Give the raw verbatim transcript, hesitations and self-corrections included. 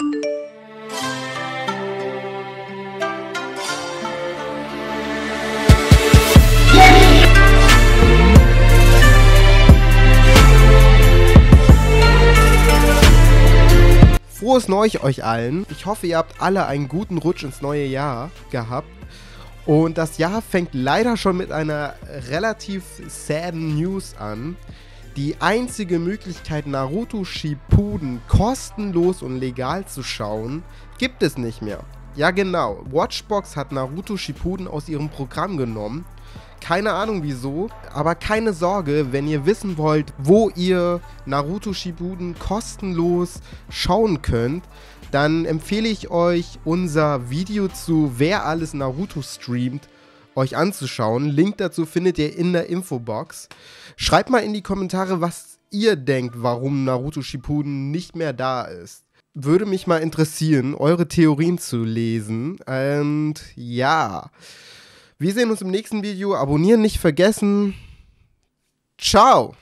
Frohes Neues euch allen. Ich hoffe, ihr habt alle einen guten Rutsch ins neue Jahr gehabt. Und das Jahr fängt leider schon mit einer relativ sadden News an. Die einzige Möglichkeit, Naruto Shippuden kostenlos und legal zu schauen, gibt es nicht mehr. Ja genau, Watchbox hat Naruto Shippuden aus ihrem Programm genommen. Keine Ahnung wieso, aber keine Sorge, wenn ihr wissen wollt, wo ihr Naruto Shippuden kostenlos schauen könnt, dann empfehle ich euch unser Video zu Wer alles Naruto streamt, euch anzuschauen. Link dazu findet ihr in der Infobox. Schreibt mal in die Kommentare, was ihr denkt, warum Naruto Shippuden nicht mehr da ist. Würde mich mal interessieren, eure Theorien zu lesen. Und ja, wir sehen uns im nächsten Video. Abonnieren nicht vergessen. Ciao!